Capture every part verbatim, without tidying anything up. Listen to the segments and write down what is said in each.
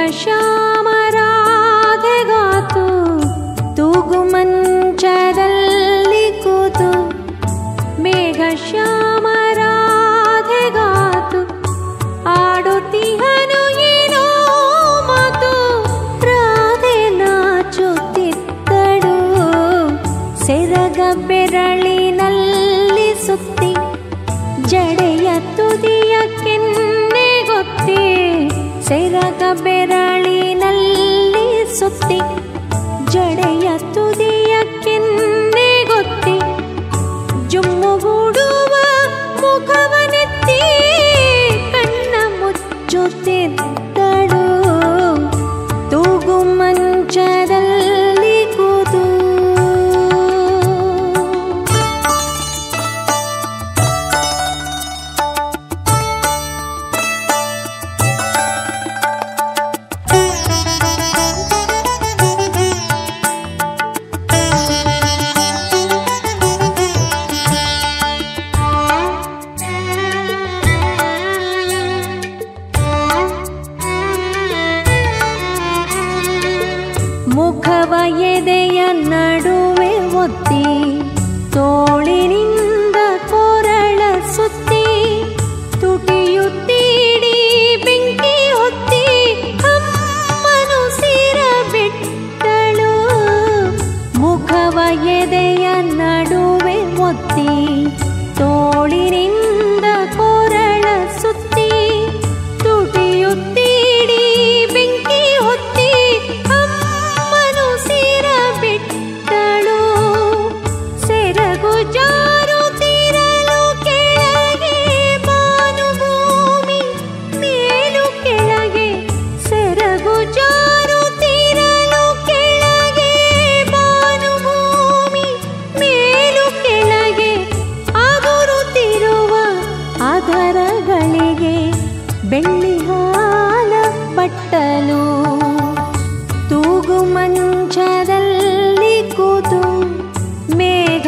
ಶ್ಯಾಮರಾಧೆಗಾತು ತೂಗು ಮಂಚದಲ್ಲಿ ಕೂತು ಮೇಘ ಶ್ಯಾಮರಾಧೆಗಾತು ಆಡುತ್ತಿಹನು ಏನೋ ಮಾತು ರಾಧೆ ನಾಚುತ್ತಿದ್ದಳು ಸೆರಗ ಬೆರಳಿನಲ್ಲಿ ಸುತ್ತಿ ಜಡೆಯ ತುದಿಯ ಕೆನ್ನೆ ಗೊತ್ತಿ ಸೆರಗ ಬೆರಳಿನಲ್ಲಿ ಸುತ್ತಿ ಜಡೆಯ ತುದಿಯ ಕೆನ್ನೆ ಗೊತ್ತಿ ಜುಮ್ಮುಗೂಡುವ ಮುಖವನೆತ್ತಿ ಕಣ್ಣ ಮುಚ್ಚುತ್ತಿದ್ದಳು ತೂಗು ಮಂಚದಲ್ಲಿ ಕೂತು ಮುಖವ ಎದೆಯ ನಡುವೆ ಒತ್ತಿ ತೋಳಿನಿಂದ ಕೊರಳ ಸುತ್ತಿ ತುಟಿಯುತ್ತೀಡಿ ಬೆಂಕಿ ಹೊತ್ತಿ ಅಮ್ಮನು ಸಿರ ಬಿಟ್ಟಳು ಮುಖವ ಎದೆಯ ನಡುವೆ ಒತ್ತಿ ತೋಳಿನಿಂದ ಕೊರಳ ಸುತ್ತಿ ತುಟಿಯುತ್ತೀಡಿ ಬೆಂಕಿ ಹೊತ್ತಿ ಬಿಟ್ಟಳು ಸೆರಗು ಜಾರುತ್ತಿರಲು ಕೆಳಗೆ ಭಾನುಭೂಮಿ ಮೇಲು ಕೆಳಗೆ ಸೆರಗು ಜಾರುತ್ತಿರಲು ಕೆಳಗೆ ಭಾನುಭೂಮಿ ಮೇಲು ಕೆಳಗೆ ಆಗುರುತ್ತಿರುವ ಆಧಾರಗಳಿಗೆ ಬೆಳ್ಳಿ ಹಾಲ ಬಟ್ಟಲು ತೂಗು ಮಂಚದಲ್ಲಿ ಕೂತು ಮೇಘ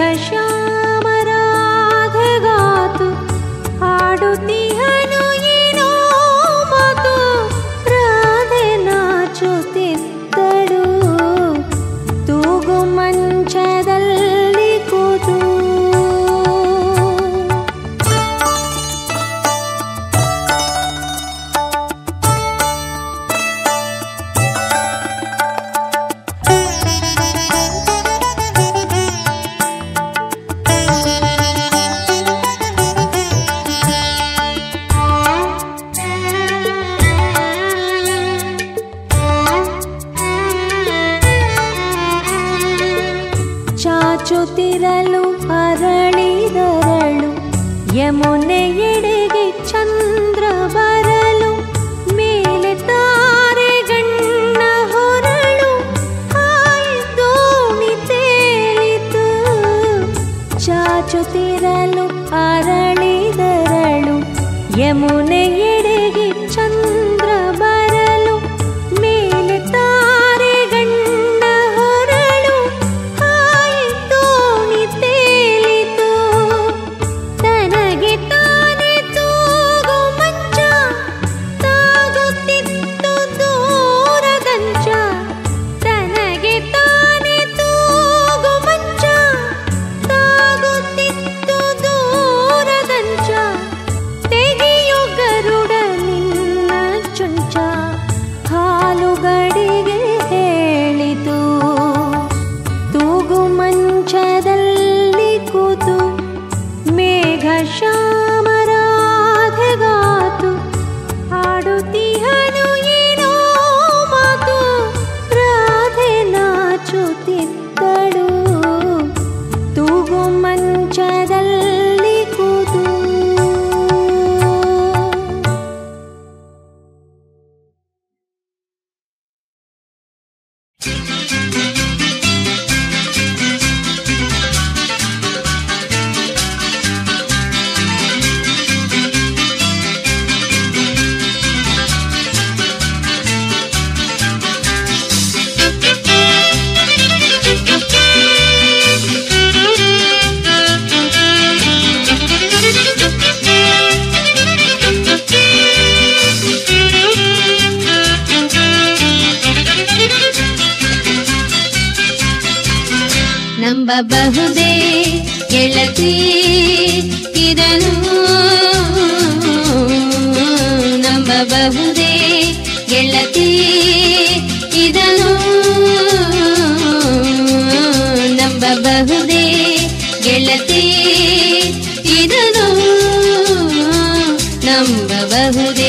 ಶ್ಯಾಮರಾಧೆಗಾತು ಆಡುತ್ತಿಹನು ಏನೋ ಮಾತು ರಾಧೆ ನಾಚುತ್ತಿದ್ದಳು ತೂಗು ಮಂಚದಲ್ಲಿ ಕೂತು ಚಾಚುತ್ತಿರಲು ಅರಳಿದರಳು ಯಮುನೆ ಎಡೆಗೆ ಚಂದ್ರ ಬರಲು ಮೇಲೆ ತಾರೆ ಗಣ್ಣ ಹೊರಳು ಹಾಯಿ ದೋಣಿ ತೇಲಿತು ಚಾಚುತ್ತಿರಲು ಅರಳಿದರಳು ಯಮುನೆ ಎಡೆಗೆ ಚಂದ್ರ ಬರಲು ಮೇಲೆ ತಾರೆ ಗಣ್ಣ ಹೊರಳು ತೇಲಿತು ತನಗೆ ತಾನೆ ತೂಗು ಮಂಚ ತಾಗುತ್ತಿತ್ತು ದೂರದಂಚ ತನಗೆ ತಾನೆ ತೂಗು ಮಂಚ ತಾಗುತ್ತಿತ್ತು ದೂರದಂಚ ತೆಗೆಯು ಗರುಡ ನಿನ್ನ ಚುಂಚ ಹಾಲುಗಡಿಗೆ ಹೇಳಿತು ತೂಗು ಮಂಚದಲ್ಲಿ ಕೂತು ಮೇಘ ಶ್ಯಾಮರಾಧೆಗಾತು ಆಡುತ್ತಿಹನು ಏನೋ ಮಾತು ರಾಧೆ ನಾಚುತ್ತಿದ್ದಳು ತೂಗು ಮಂಚದಲ್ಲಿ ಕೂತು ನಂಬಬಹುದೇ ಗೆಳತಿ ಇದನ್ನು ನಂಬಬಹುದೇ ಗೆಳತಿ ಇದನ್ನು ನಂಬಬಹುದೇ ಗೆಳತಿ ಇದನ್ನು ನಂಬಬಹುದೇ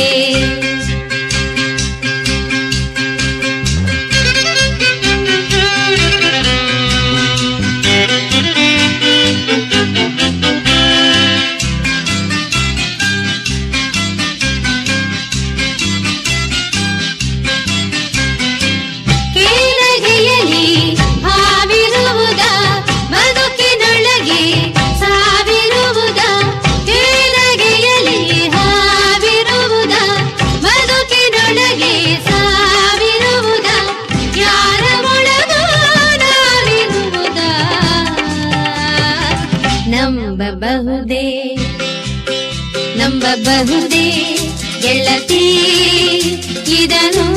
ನಂಬಬಹುದೇ ನಂಬಬಹುದೇ ಗೆಳತಿ ಇದನ್ನು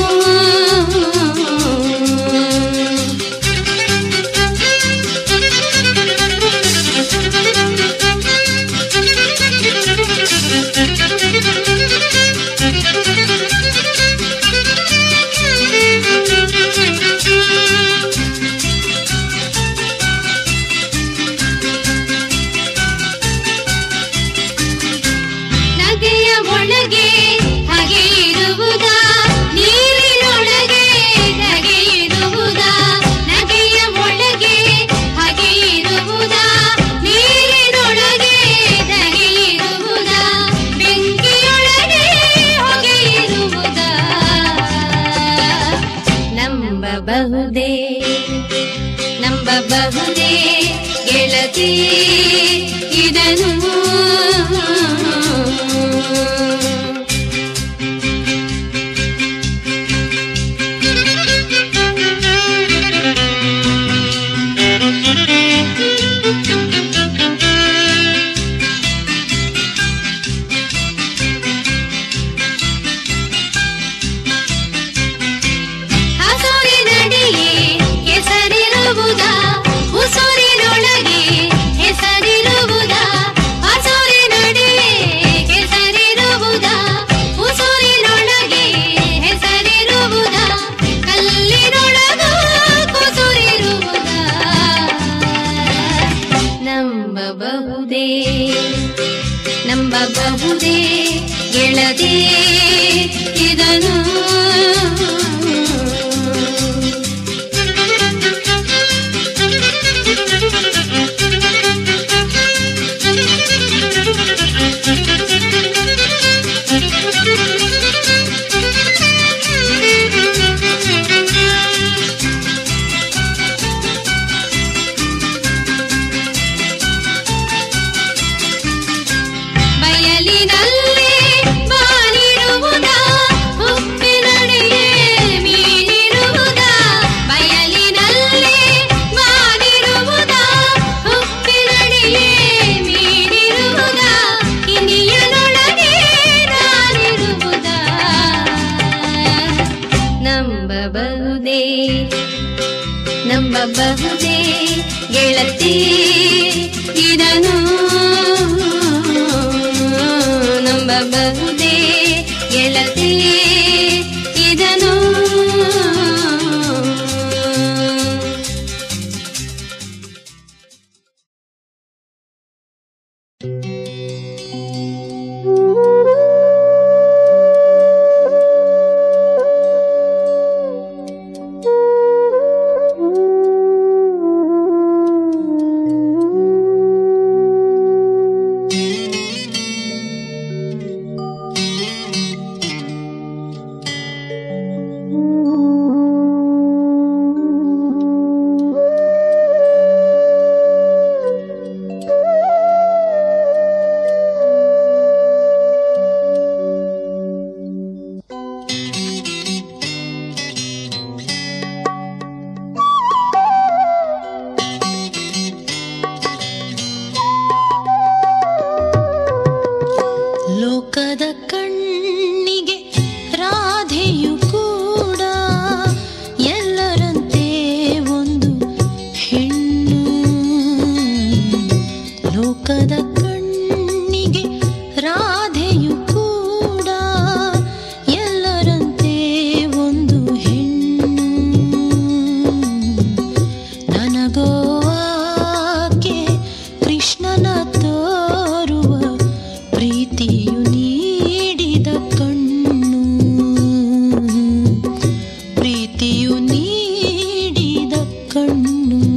ನಂಬಬಹುದೇ ನಂಬಬಹುದೇ ಗೆಳತಿ ಇದನ್ನು ನಂಬಬಹುದೇ ನಂಬಬಹುದೇ ಗೆಳತಿ ಇದನ್ನು ಬಯಲಿನಲ್ಲಿ ಬಾನಿರುವುದ ಉಪ್ಪಿನಡಿಯೇ ಮೀನಿರುವುದ ಬಯಲಿನಲ್ಲಿ ಬಾನಿರುವುದ ಉಪ್ಪಿನಡಿಯೇ ಮೀನಿರುವುದ ಕಿನಿಯನೊಳಗೆ ನಾನಿರುವುದ ನಂಬಬಹುದೇ ನಂಬಬಹುದೇ ಗೆಳತಿ ಇದನ್ನು ನಂಬಬಹುದೇ ಗೆಳತಿ ಇದನ್ನು ಲೋಕದ ಕಣ್ಣಿಗೆ ರಾಧೆಯು ಕೂಡ ಎಲ್ಲರಂತೆ ಒಂದು ಹೆಣ್ಣು. ನನಗೋ ಆಕೆ ಕೃಷ್ಣನ ತೋರುವ ಪ್ರೀತಿಯು ನೀಡಿದ ಕಣ್ಣು, ಪ್ರೀತಿಯು ನೀಡಿದ ಕಣ್ಣು.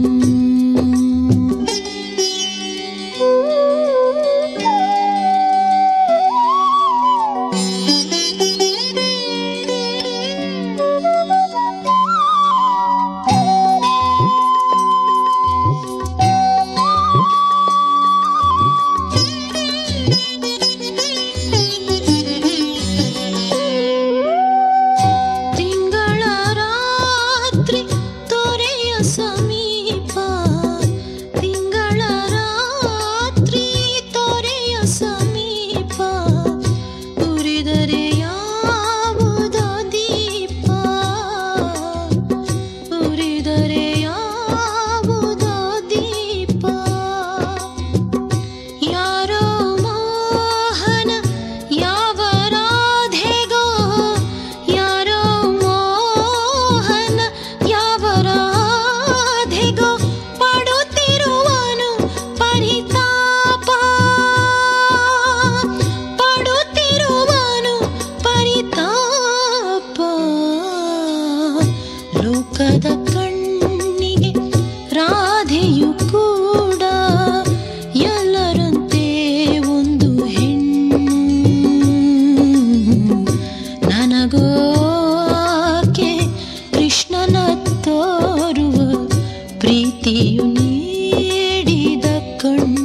ಲೋಕದ ಕಣ್ಣಿಗೆ ರಾಧೆಯು ಕೂಡ ಎಲ್ಲರಂತೆ ಒಂದು ಹೆಣ್ಣು. ನನಗೋ ಆಕೆ ಕೃಷ್ಣನ ತೋರುವ ಪ್ರೀತಿಯು ನೀಡಿದ ಕಣ್ಣು.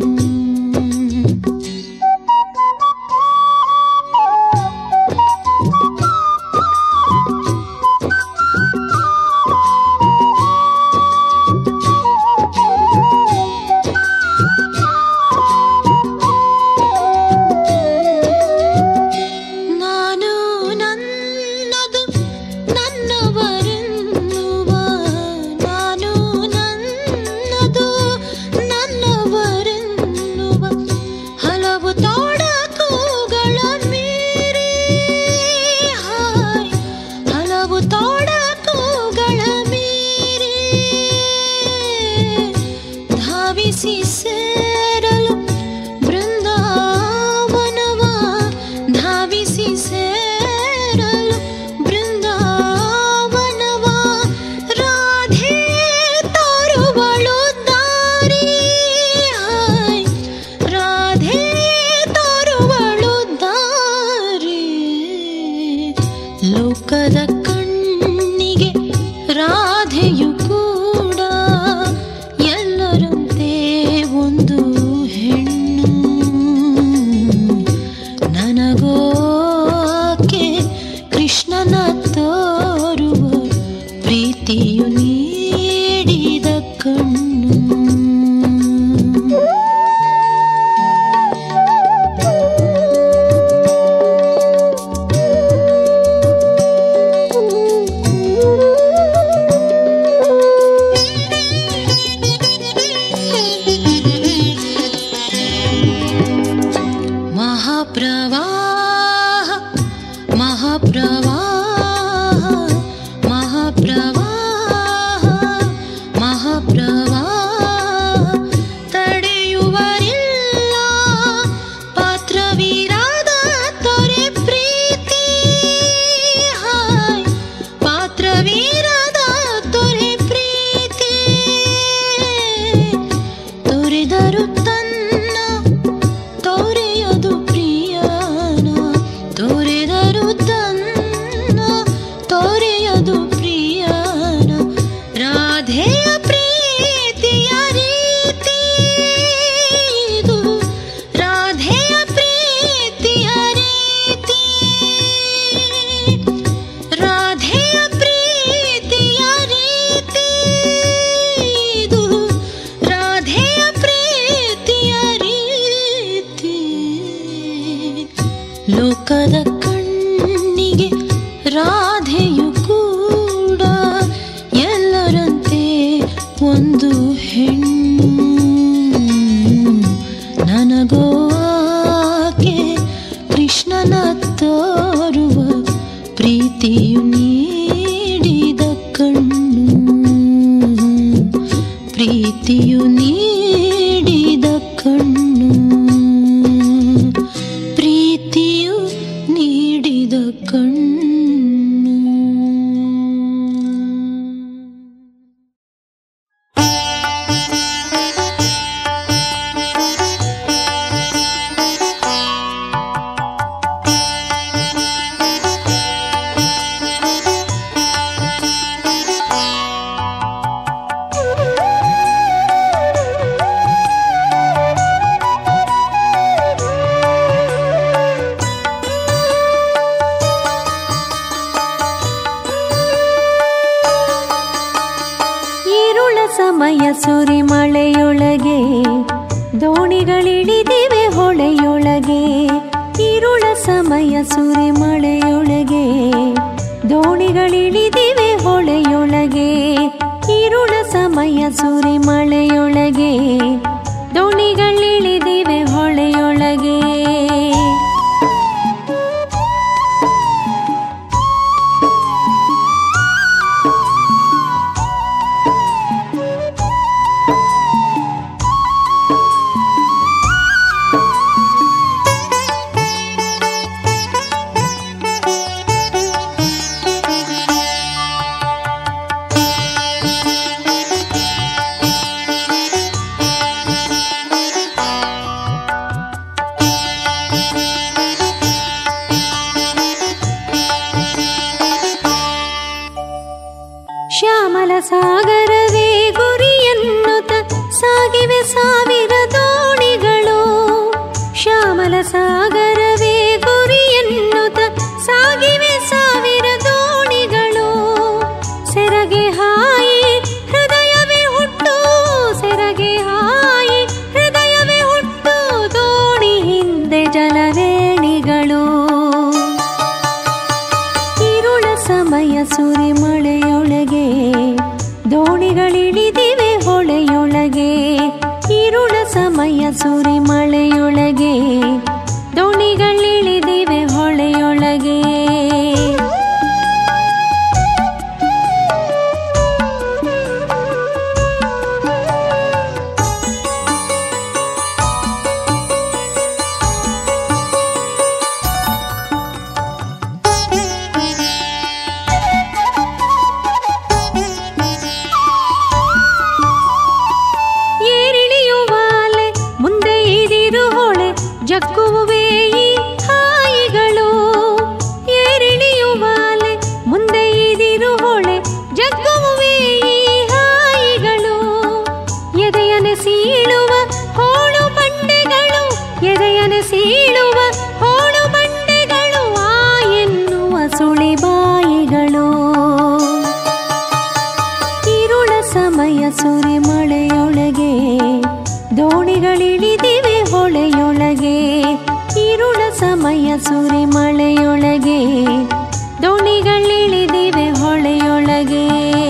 ಧಾವಿಸಿ ಸೇರಲು ಬೃಂದಾವನವ, ಧಾವಿಸಿ ಸೇರಲು ಬೃಂದಾವನವ, ರಾಧೆ ತೋರುವಳು ದಾರಿ, ರಾಧೆ ತೋರುವಳು ದಾರಿ. ಲೋಕದ ಕಣ್ಣಿಗೆ ರಾಧೆಯು ಕೂಡ ಎಲ್ಲರಂತೆ ಒಂದು ಪ್ರೀತಿಯು ನೀಡಿದ ಕಣ್ಣು, ಪ್ರೀತಿಯು ನೀಡಿದ ಕಣ್ಣು, ಪ್ರೀತಿಯು ನೀಡಿದ ಕಣ್ಣು. ಸಮಯ ಸುರಿಮಳೆಯೊಳಗೆ ದೋಣಿಗಳಿಳಿದಿವೆ ಹೊಳೆಯೊಳಗೆ, ಇರುಳ ಸಮಯ ಸುರಿಮಳೆಯೊಳಗೆ ದೋಣಿಗಳಿಳಿದಿವೆ ಹೊಳೆಯೊಳಗೆ, ಇರುಳ ಸಮಯ ಸುರಿಮಳೆಯೊಳಗೆ ದೋಣಿಗಳಿಳಿದಿವೆ ಹೊಳೆಯೊಳಗೆ. ಶ್ಯಾಮಲ ಸಾಗರವೇ ಗುರಿಯನ್ನುತ್ತ ಸಾಗಿವೆ ಸಾವಿರ ದೋಣಿಗಳು, ಶ್ಯಾಮಲ ಸಾಗರವೇ ಗುರಿಯನ್ನುತ್ತ ಸಾಗಿವೆ ಸಾವಿರ ದೋಣಿಗಳು. ಸೆರಗೆ ಹಾಯಿ ಹೃದಯವೇ ಹುಟ್ಟು, ಸೆರಗೆ ಹಾಯಿ ಹೃದಯವೇ ಹುಟ್ಟು, ದೋಣಿ ಹಿಂದೆ ಜಲವೇಣಿಗಳು. ಇರುಳ ಸಮಯ ಸುರಿಮಳೆಯೊಳಗೆ ದೋಣಿಗಳಿಳಿದಿವೆ ಹೊಳೆಯೊಳಗೆ, ಇರುಳ ಸಮಯ ಸುರಿಮಳೆಯೊಳಗೆ ದೋಣಿಗಳಿಳಿದಿವೆ ಹೊಳೆಯೊಳಗೆ. ಜಗ್ಗುವುವೇ ಈ ಹಾಯಿಗಳು, ಏರಿಳಿಯುವಾಲೆ ಮುಂದೆ ಇದಿರು ಹೊಳೆ, ಜಗ್ಗುವುವೇ ಈ ಹಾಯಿಗಳು. ಎದೆಯನೆ ಸೀಳುವ ಹೋಳು ಬಂಡೆಗಳು, ಎದೆಯನೆ ಸೀಳುವ ಹೋಳು ಬಂಡೆಗಳು, ಆ ಎನ್ನುವ ಸುಳಿಬಾಯಿಗಳು. ಇರುಳ ಸಮಯ ಸುರಿಮಳೆಯೊಳಗೆ ದೋಣಿಗಳಿಳಿದಿವೆ ಹೊಳೆಯೊಳಗೆ, ಇರುಳ ಸಮಯ ಸುರಿಮಳೆಯೊಳಗೆ ದೋಣಿಗಳಿಳಿದಿವೆ ಹೊಳೆಯೊಳಗೆ.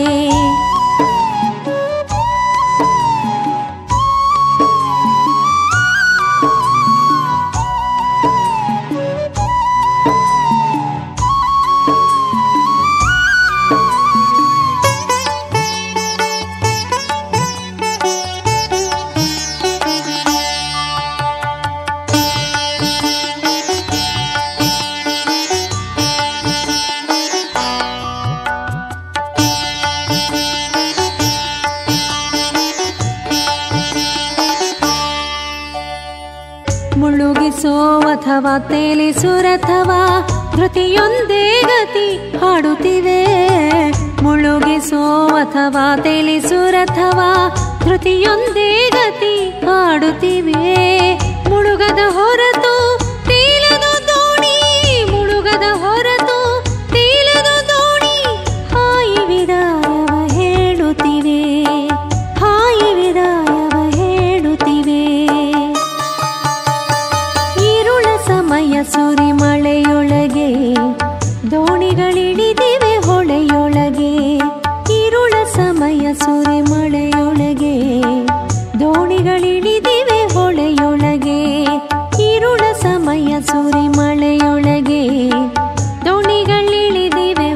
ಮುಳುಗಿಸೋ ಅಥವಾ ತೇಲಿಸುರಥವಾ ಧೃತಿಯೊಂದೇ ಗತಿ ಹಾಡುತ್ತಿವೆ, ಮುಳುಗಿಸೋ ಅಥವಾ ತೇಲಿಸುರಥವಾ ಧೃತಿಯೊಂದೇ ಗತಿ ಹಾಡುತ್ತಿವೆ. ಮುಳುಗದ ಹೊರತು ತೇಲದು ದೋಣಿ, ಮುಳುಗದ ಹೊರತು ತೇಲದು ದೋಣಿ, ಹಾಯಿ ವಿದಾಯವ ಹೇಳುತ್ತಿವೆ, ಹಾಯಿ ವಿದಾಯವ ಹೇಳುತ್ತಿವೆ. ಇರುಳ ಸಮಯ ಸುರಿಮಳೆಯೊಳಗೆ ದೋಣಿಗಳಿಳಿದಿವೆ ಹೊಳೆಯೊಳಗೆ, ಇರುಳ ಸಮಯ ಸುರಿಮಳೆಯೊಳಗೆ ದೋಣಿಗಳಿಳಿದಿವೆ ಹೊಳೆಯೊಳಗೆ, ಇರುಳ ಸಮಯ ಸುರಿಮಳೆಯೊಳಗೆ ದೋಣಿಗಳಿಳಿದಿವೆ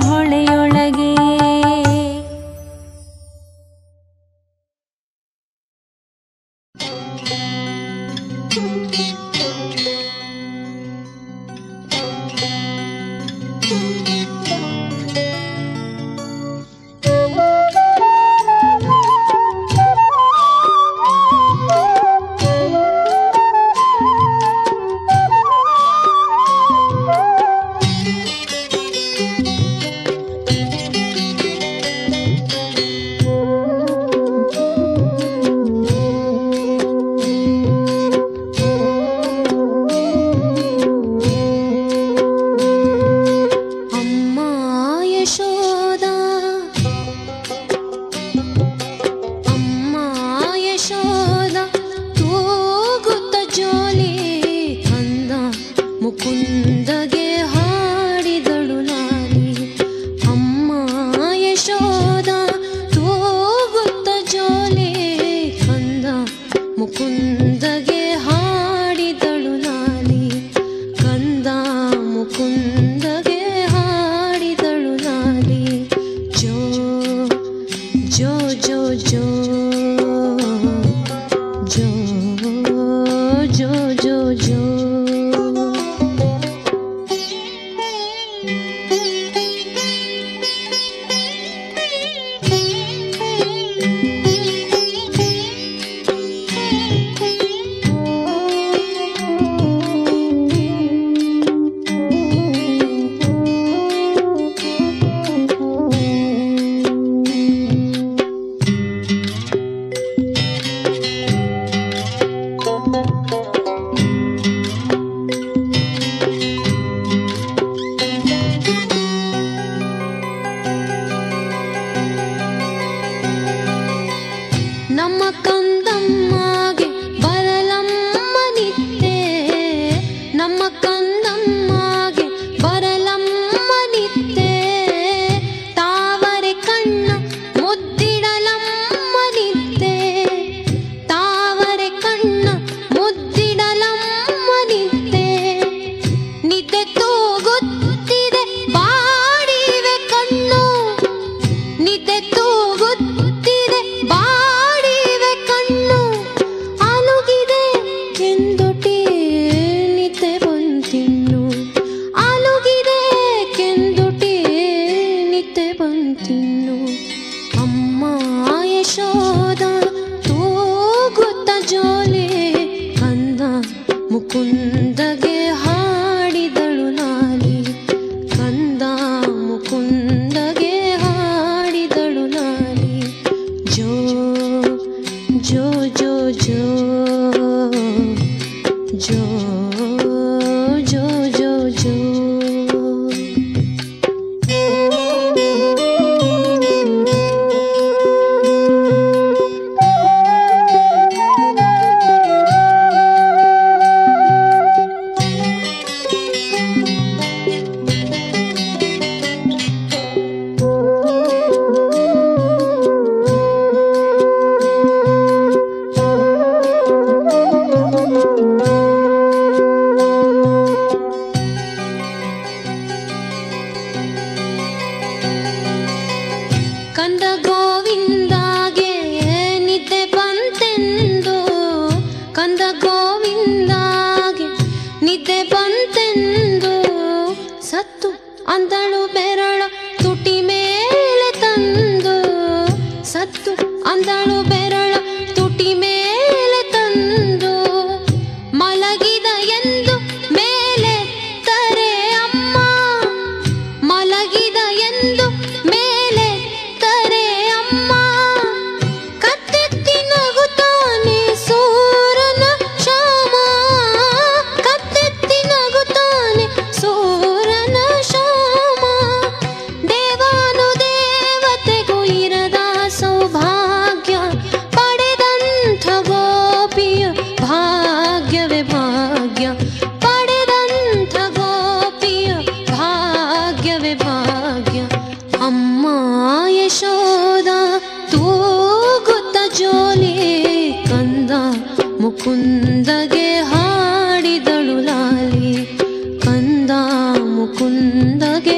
ಮುಕುಂದಗೆ ಹಾಡಿದಳು ಲಾಲಿ. ಅಮ್ಮ ಯಶೋದ ತೂಗುತ್ತ ಜೋಲೆ ಕಂದ ಮುಕುಂದಗೆ ಹಾಡಿದಳು ಲಾಲಿ. ಕಂದ ಮುಕುಂದಗೆ ಹಾಡಿದಳು ಲಾಲಿ. ಜೋ ಜೋ ಜೋ ಜೋ ಜೋ ಜೋ ಜೋ ಜೋ ನಮ್ಮ ಕಂದಮ್ಮಗೆ ಬರಲಮ್ಮ ನಿತ್ಯೆ. ನಮ್ಮ ಕಂದಮ್ಮಗೆ ಬರಲಮ್ಮ ನಿತ್ಯೆ. ತಾವರೆ ಕಣ್ಣ ಮುದ್ದಿಡಲಮ್ಮ ನಿತ್ಯೆ. ತಾವರೆ ಕಣ್ಣ ಮುದ್ದಿಡಲಮ್ಮ ನಿತ್ಯೆ. ನಿದ್ದೆ ತೂಗುತ್ತಿದೆ ಬಾಡಿವೆ ಕಣ್ಣು. ನಿದ್ದೆ ತೂಗುತ್ತಿದೆ ಬಾ ಅಮ್ಮ ಯಶೋದ ತೂಗುತ್ತ ಜೋಲೆ ಕಂದ ಮುಕುಂದಗೆ ಹಾಡಿದಳು ಲಾಲಿ. ಕಂದ ಮುಕುಂದಗೆ ಹಾಡಿದಳು ಲಾಲಿ. ಜೋ ಜೋ ಜೋ ಜೋ ಜೋ ಜೋ ಜೋ ಜೋ ಕಂದ ಗೋವಿಂದಾಗೆ ನಿದ್ದೆ ಬಂತೆಂದು. ಕಂದ ಗೋವಿಂದಾಗೆ ನಿದ್ದೆ ಬಂತೆಂದು. ಸತ್ತು ಅಂದಳು ಬೆರಳ ತುಟಿ ಮೇಲೆ ತಂದು. ಸತ್ತು ಅಂದಳು ಬೆರಳ ತುಟಿ ಮೇಲೆ ತಂದು. ಮಲಗಿದ ಎಂದು ಮೇಲೆ ತಾರೆ ಅಮ್ಮ. ಮಲಗಿದ ಎಂದು ಮೇಲೆ ಅಮ್ಮ. ಕತ್ತೆತ್ತಿ ನಗುತ್ತಾನೆ ಸೂರನ ಶ್ಯಾಮ. ಕತ್ತೆತ್ತಿ ನಗುತ್ತಾನೆ ಸೂರನ ಶ್ಯಾಮ. ದೇವಾನು ದೇವತೆಗೂ ಇರದ ಸೌಭಾಗ್ಯ ಪಡೆದಂಥ ಗೋಪಿಯ ಭಾಗ್ಯವೇ ಭಾಗ್ಯ. ಪಡೆದಂಥ ಗೋಪಿಯ ಭಾಗ್ಯವೇ ಭಾಗ್ಯ. ಅಮ್ಮ ಯಶೋದ ತೂಗುತ್ತ ಜೋಲೆ ಕಂದ ಮುಕುಂದಗೆ ಹಾಡಿದಳು ಲಾಲಿ. ಕಂದ ಮುಕುಂದಗೆ